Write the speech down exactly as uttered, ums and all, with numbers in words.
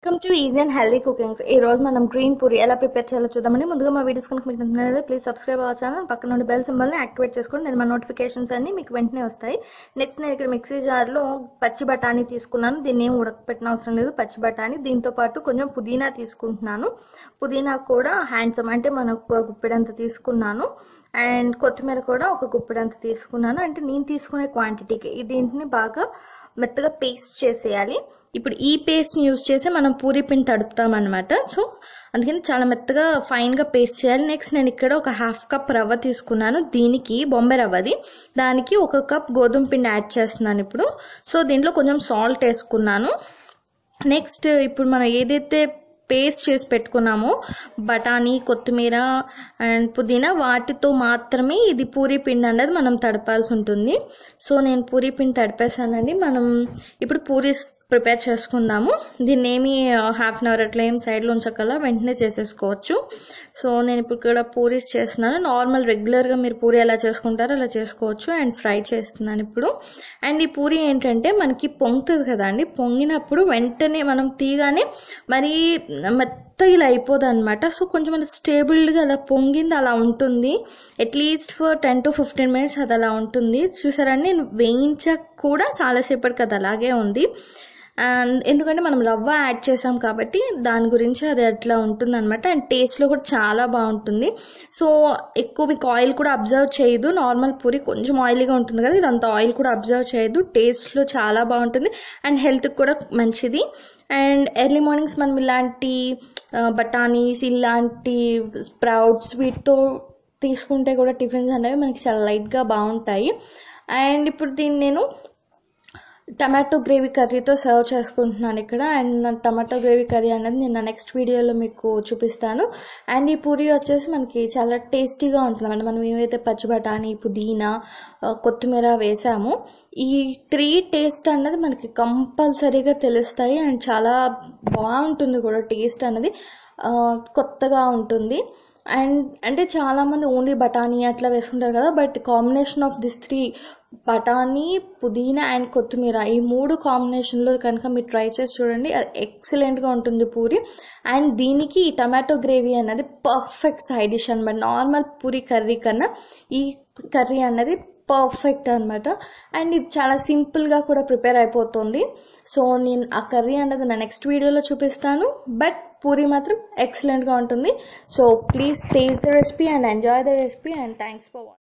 Welcome to easy and healthy cookings. ఈ రోజు మనం గ్రీన్ పూరి ఎలా ప్రిపేర్ చేయాలో చూద్దామండి. ముందుగా మా వీడియోస్ కనుక మీకు నచ్చినట్లయితే ప్లీజ్ సబ్స్క్రైబ్ అవర్ ఛానల్, పక్కన నుండి బెల్ సింబల్ని యాక్టివేట్ చేసుకోండి. నేను మా నోటిఫికేషన్స్ అన్ని మీకు వెంటనే వస్తాయి. నెక్స్ట్ నేను ఇక్కడ మిక్సీ జార్లో పచ్చి బఠానీ తీసుకున్నాను. దీన్ని ఏం ఉడకపెట్టిన అవసరం లేదు, పచ్చి బఠానీ. దీంతో పాటు కొంచెం పుదీనా తీసుకుంటున్నాను. పుదీనా కూడా హ్యాండ్సమ్ అంటే మనకు గుప్పెడంత తీసుకున్నాను. అండ్ కొత్తిమీర కూడా ఒక గుప్పెడంత తీసుకున్నాను. అంటే నేను తీసుకునే క్వాంటిటీకి దీంట్ని బాగా మెత్తగా పేస్ట్ చేసేయాలి. ఇప్పుడు ఈ పేస్ట్ని యూజ్ చేసి మనం పూరి పిండి తడుపుతాం అనమాట. సో అందుకని చాలా మెత్తగా ఫైన్గా పేస్ట్ చేయాలి. నెక్స్ట్ నేను ఇక్కడ ఒక హాఫ్ కప్ రవ్వ తీసుకున్నాను. దీనికి బొంబాయి రవ్వది. దానికి ఒక కప్ గోధుమ పిండి యాడ్ చేస్తున్నాను ఇప్పుడు. సో దీంట్లో కొంచెం సాల్ట్ వేసుకున్నాను. నెక్స్ట్ ఇప్పుడు మనం ఏదైతే పేస్ట్ చేసి పెట్టుకున్నామో బఠానీ, కొత్తిమీర అండ్ పుదీనా, వాటితో మాత్రమే ఇది పూరి పిండి అనేది మనం తడపాల్సి ఉంటుంది. సో నేను పూరి పిండి తడిపేసానండి. మనం ఇప్పుడు పూరి ప్రిపేర్ చేసుకుందాము. దీన్ని ఏమి హాఫ్ అన్ అవర్ అట్లా ఏం సైడ్లో ఉంచకల్లా వెంటనే చేసేసుకోవచ్చు. సో నేను ఇప్పుడు ఇక్కడ పూరీస్ చేస్తున్నాను. నార్మల్ రెగ్యులర్గా మీరు పూరి ఎలా చేసుకుంటారో అలా చేసుకోవచ్చు. అండ్ ఫ్రై చేస్తున్నాను ఇప్పుడు. అండ్ ఈ పూరి ఏంటంటే మనకి పొంగుతుంది కదా అండి, పొంగినప్పుడు వెంటనే మనం తీగానే మరీ మెత్త ఇలా అయిపోదు అనమాట. సో కొంచెం అలా స్టేబుల్గా అలా పొంగింది అలా ఉంటుంది. At least for ten to fifteen minutes అది అలా ఉంటుంది. చూసారని నేను వేయించక కూడా చాలాసేపటికి అది అలాగే ఉంది. అండ్ ఎందుకంటే మనం రవ్వ యాడ్ చేసాం కాబట్టి దాని గురించి అది అట్లా ఉంటుంది అనమాట. అండ్ టేస్ట్లో కూడా చాలా బాగుంటుంది. సో ఎక్కువ మీకు ఆయిల్ కూడా అబ్జర్వ్ చేయదు. నార్మల్ పూరి కొంచెం ఆయిలీగా ఉంటుంది కదా, ఇదంతా ఆయిల్ కూడా అబ్జర్వ్ చేయదు. టేస్ట్లో చాలా బాగుంటుంది అండ్ హెల్త్కి కూడా మంచిది. అండ్ ఎర్లీ మార్నింగ్స్ మనం ఇలాంటి బఠానీస్, ఇలాంటి స్ప్రౌట్స్ వీటితో తీసుకుంటే కూడా టిఫిన్స్ అనేవి మనకి చాలా లైట్గా బాగుంటాయి. అండ్ ఇప్పుడు దీన్ని నేను టమాటో గ్రేవీ కర్రీతో సర్వ్ చేసుకుంటున్నాను ఇక్కడ. అండ్ నా టమాటో గ్రేవీ కర్రీ అనేది నేను నా నెక్స్ట్ వీడియోలో మీకు చూపిస్తాను. అండ్ ఈ పూరి వచ్చేసి మనకి చాలా టేస్టీగా ఉంటుంది అంటే మనం ఏవైతే పచ్చి బఠానీ, పుదీనా, కొత్తిమీర వేసామో ఈ త్రీ టేస్ట్ అన్నది మనకి కంపల్సరీగా తెలుస్తాయి. అండ్ చాలా బాగుంటుంది కూడా టేస్ట్ అనేది, కొత్తగా ఉంటుంది. అండ్ అంటే చాలామంది ఓన్లీ బఠానీ అట్లా వేసుకుంటారు కదా, but combination of this three బఠానీ, పుదీనా అండ్ కొత్తిమీర ఈ మూడు కాంబినేషన్లో కనుక మీరు ట్రై చేసి చూడండి, అది ఎక్సలెంట్గా ఉంటుంది పూరి. అండ్ దీనికి ఈ టమాటో గ్రేవీ అన్నది పర్ఫెక్ట్ సైడ్ డిష్ అనమాట. నార్మల్ పూరి కర్రీ కన్నా ఈ కర్రీ అన్నది పర్ఫెక్ట్ అనమాట. అండ్ ఇది చాలా సింపుల్గా కూడా ప్రిపేర్ అయిపోతుంది. సో నేను ఆ కర్రీ అన్నది నా నెక్స్ట్ వీడియోలో చూపిస్తాను. బట్ పూరి మాత్రం ఎక్సలెంట్గా ఉంటుంది. So please taste the recipe and enjoy the recipe. And thanks for watching.